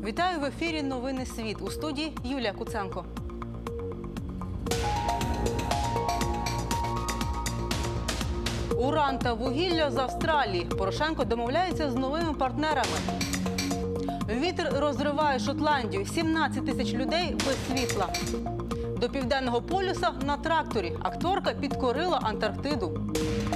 Вітаю в ефірі «Новини світ». У студії Юлія Куценко. Уран та вугілля з Австралії. Порошенко домовляється з новими партнерами. Вітер розриває Шотландію. 17 тисяч людей без світла. До Південного полюса на тракторі. Акторка підкорила Антарктиду.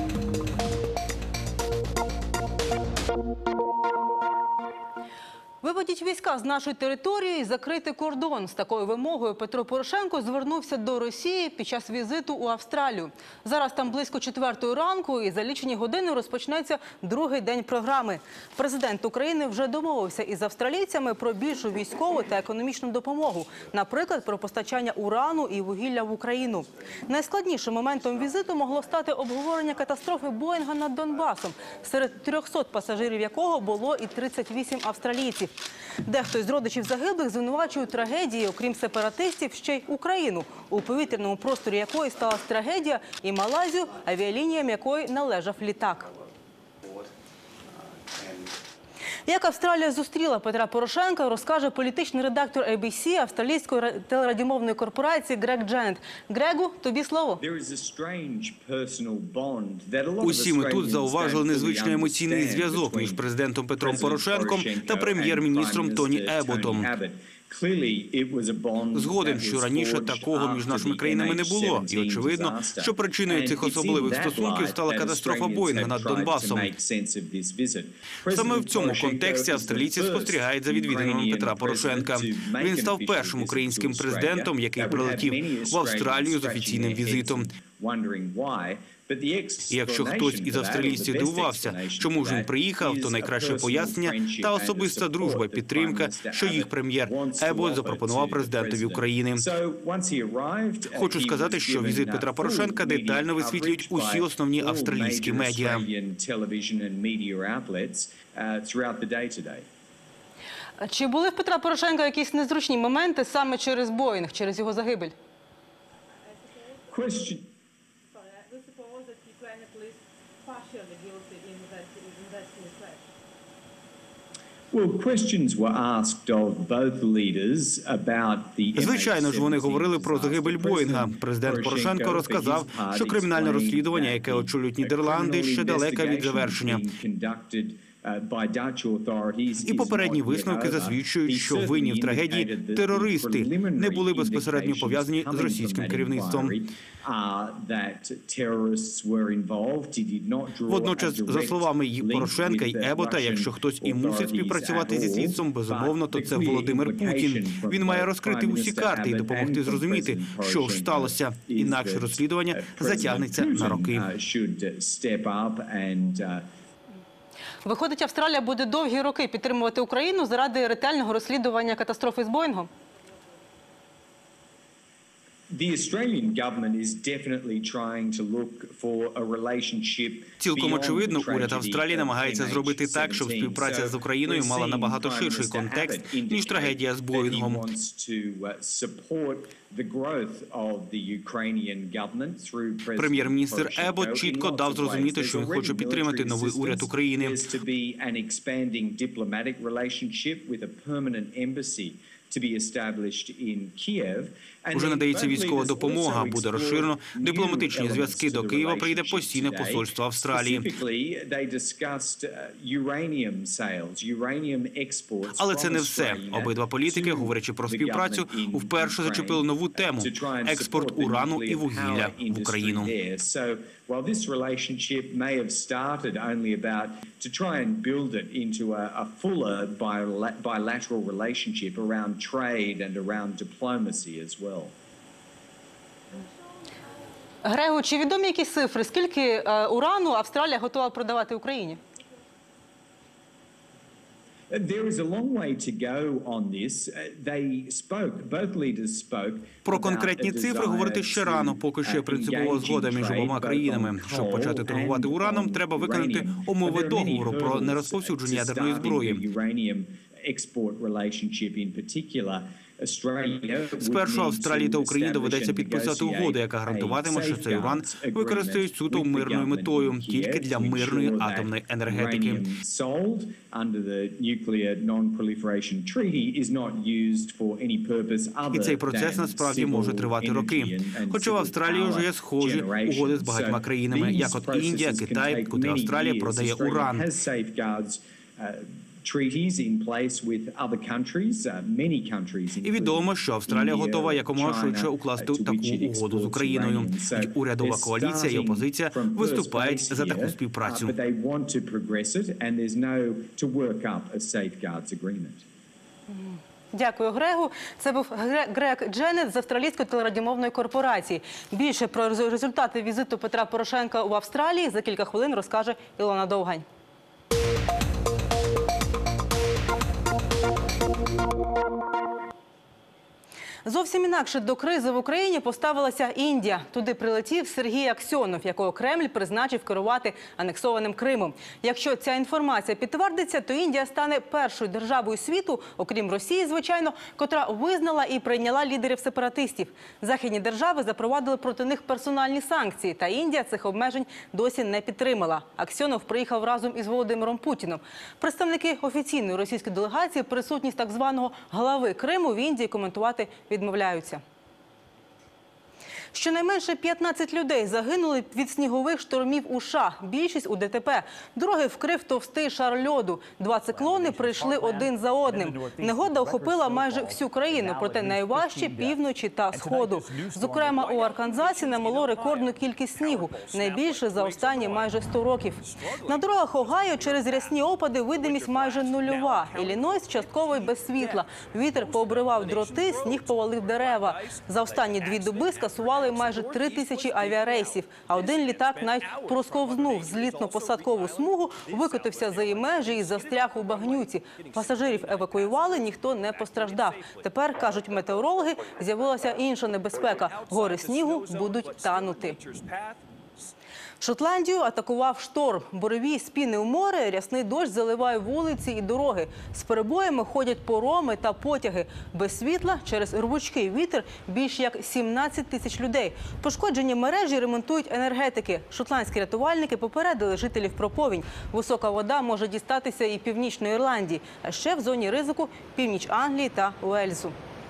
Виведіть війська з нашої території і закрити кордон. З такою вимогою Петро Порошенко звернувся до Росії під час візиту у Австралію. Зараз там близько 4-ї ранку і за лічені години розпочнеться другий день програми. Президент України вже домовився із австралійцями про більшу військову та економічну допомогу. Наприклад, про постачання урану і вугілля в Україну. Найскладнішим моментом візиту могло стати обговорення катастрофи Боїнга над Донбасом, серед 300 пасажирів якого було і 38 австралійців. Дехто із родичів загиблих звинувачує трагедії, окрім сепаратистів, ще й Україну, у повітряному просторі якої сталася трагедія, і Малайзію, авіалініям якої належав літак. Як Австралія зустріла Петра Порошенка, розкаже політичний редактор ABC австралійської телерадіомовної корпорації Грег Джент. Грегу, тобі слово. Усі ми тут зауважили незвичний емоційний зв'язок між президентом Петром Порошенком та прем'єр-міністром Тоні Еботом. Згоден, що раніше такого між нашими країнами не було. І очевидно, що причиною цих особливих стосунків стала катастрофа Боїнга над Донбасом. Саме в цьому контексті австралійці спостерігають за відвідинами Петра Порошенка. Він став першим українським президентом, який прилетів в Австралію з офіційним візитом. І якщо хтось із австралійців дивувався, чому ж він приїхав, то найкраще пояснення – та особиста дружба, підтримка, що їх прем'єр Ебот запропонував президентові України. Хочу сказати, що візит Петра Порошенка детально висвітлюють усі основні австралійські медіа. Чи були в Петра Порошенка якісь незручні моменти саме через Боїнг, через його загибель? Звичайно ж, вони говорили про загибель Боїнга. Президент Порошенко розказав, що кримінальне розслідування, яке очолюють Нідерланди, ще далеке від завершення. І попередні висновки засвідчують, що винні в трагедії терористи не були безпосередньо пов'язані з російським керівництвом. Водночас, за словами Порошенка і Ебота, якщо хтось і мусить співпрацювати зі слідством, безумовно, то це Володимир Путін. Він має розкрити усі карти і допомогти зрозуміти, що ж сталося. Інакше розслідування затягнеться на роки. Виходить, Австралія буде довгі роки підтримувати Україну заради ретельного розслідування катастрофи з Боїнгом? Цілком очевидно, уряд Австралії намагається зробити так, щоб співпраця з Україною мала набагато ширший контекст, ніж трагедія з Боїнгом. Прем'єр-міністр Ебот чітко дав зрозуміти, що він хоче підтримати новий уряд України. Уже надається військова допомога, буде розширено дипломатичні зв'язки, до Києва прийде постійне посольство Австралії. Але це не все. Обидва політики, говорячи про співпрацю, вперше зачепили нову тему – експорт урану і вугілля в Україну. While this relationship may have started only about to try and build it into a fuller bilateral relationship around trade and around diplomacy as well. Грегу, чи відомі якісь цифри? Скільки урану Австралія готова продавати Україні? Про конкретні цифри говорити ще рано, поки що є принципова згода між обома країнами. Щоб почати торгувати ураном, треба виконати умови договору про нерозповсюдження ядерної зброї. Спершу Австралії та Україні доведеться підписати угоду, яка гарантуватиме, що цей уран використають суто мирною метою, тільки для мирної атомної енергетики. І цей процес насправді може тривати роки. Хоча в Австралії вже є схожі угоди з багатьма країнами, як от Індія, Китай, куди Австралія продає уран. І відомо, що Австралія готова якомога швидше укласти таку угоду з Україною. І урядова коаліція і опозиція виступають за таку співпрацю. Дякую, Грегу. Це був Грег Дженнет з австралійської телерадіомовної корпорації. Більше про результати візиту Петра Порошенка в Австралії за кілька хвилин розкаже Ілона Довгань. Зовсім інакше до кризи в Україні поставилася Індія. Туди прилетів Сергій Аксьонов, якого Кремль призначив керувати анексованим Кримом. Якщо ця інформація підтвердиться, то Індія стане першою державою світу, окрім Росії, звичайно, котра визнала і прийняла лідерів сепаратистів. Західні держави запровадили проти них персональні санкції, та Індія цих обмежень досі не підтримала. Аксьонов приїхав разом із Володимиром Путіним. Представники офіційної російської делегації присутність так званого глави Криму в Індії коментувати відмовляються. Щонайменше 15 людей загинули від снігових штормів у США. Більшість у ДТП. Дороги вкрив товстий шар льоду. Два циклони прийшли один за одним. Негода охопила майже всю країну, проте найважче – півночі та сходу. Зокрема, у Арканзасі намело рекордну кількість снігу. Найбільше за останні майже 100 років. На дорогах Огайо через рясні опади видимість майже нульова. Іллінойс частково й без світла. Вітер пообривав дроти, сніг повалив дерева. За останні 2 доби скасували майже 3000 авіарейсів, а один літак навіть просковзнув злітно-посадкову смугу, викотився за її межі і застряг у багнюці. Пасажирів евакуювали, ніхто не постраждав. Тепер, кажуть метеорологи, з'явилася інша небезпека – гори снігу будуть танути. Шотландію атакував шторм. Буревій з піни у море, рясний дощ заливає вулиці і дороги. З перебоями ходять пароми та потяги. Без світла через рвучкий вітер більш як 17 тисяч людей. Пошкоджені мережі ремонтують енергетики. Шотландські рятувальники попередили жителів про повінь. Висока вода може дістатися і Північної Ірландії. А ще в зоні ризику північ Англії та Уельсу.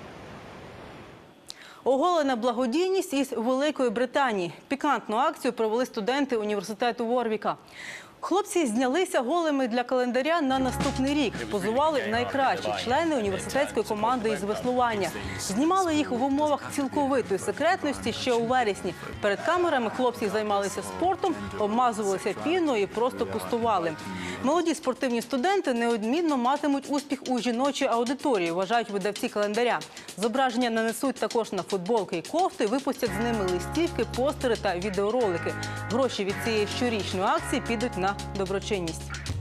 Оголена благодійність із Великої Британії. Пікантну акцію провели студенти університету Ворвіка. Хлопці знялися голими для календаря на наступний рік. Позували найкращі члени університетської команди із веслування. Знімали їх в умовах цілковитої секретності ще у вересні. Перед камерами хлопці займалися спортом, обмазувалися піною і просто пустували. Молоді спортивні студенти неодмінно матимуть успіх у жіночій аудиторії, вважають видавці календаря. Зображення нанесуть також на футболки і кофти, випустять з ними листівки, постери та відеоролики. Гроші від цієї щорічної акції підуть на доброчинність.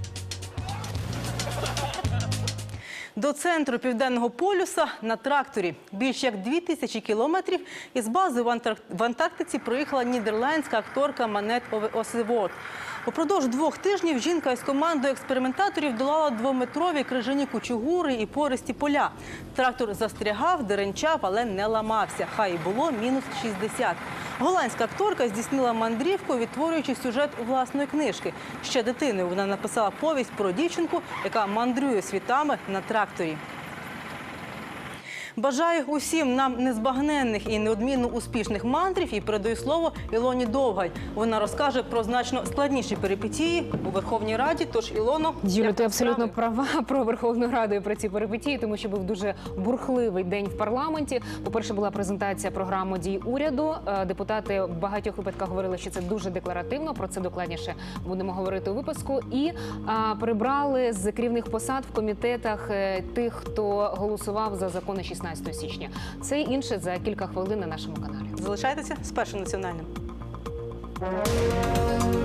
До центру Південного полюса на тракторі. Більш як 2000 кілометрів із бази в Антарктиці приїхала нідерландська акторка Манет Осеворт. Упродовж 2 тижнів жінка із командою експериментаторів долала 2-метрові крижані кучугури і пористі поля. Трактор застрягав, деренчав, але не ламався. Хай і було мінус 60. Голландська акторка здійснила мандрівку, відтворюючи сюжет власної книжки. Ще дитиною вона написала повість про дівчинку, яка мандрює світами на тракторі. Бажаю усім нам незбагненних і неодмінно успішних мандрів і передаю слово Ілоні Довгань. Вона розкаже про значно складніші перипетії у Верховній Раді. Тож, Ілоно, Юля, ти абсолютно права про Верховну Раду і про ці перипетії, тому що був дуже бурхливий день в парламенті. По-перше, була презентація програми дій уряду. Депутати в багатьох випадках говорили, що це дуже декларативно. Про це докладніше будемо говорити у випуску. І прибрали з керівних посад в комітетах тих, хто голосував за закони 16 січня. Це і інше за кілька хвилин на нашому каналі. Залишайтеся з Першим національним.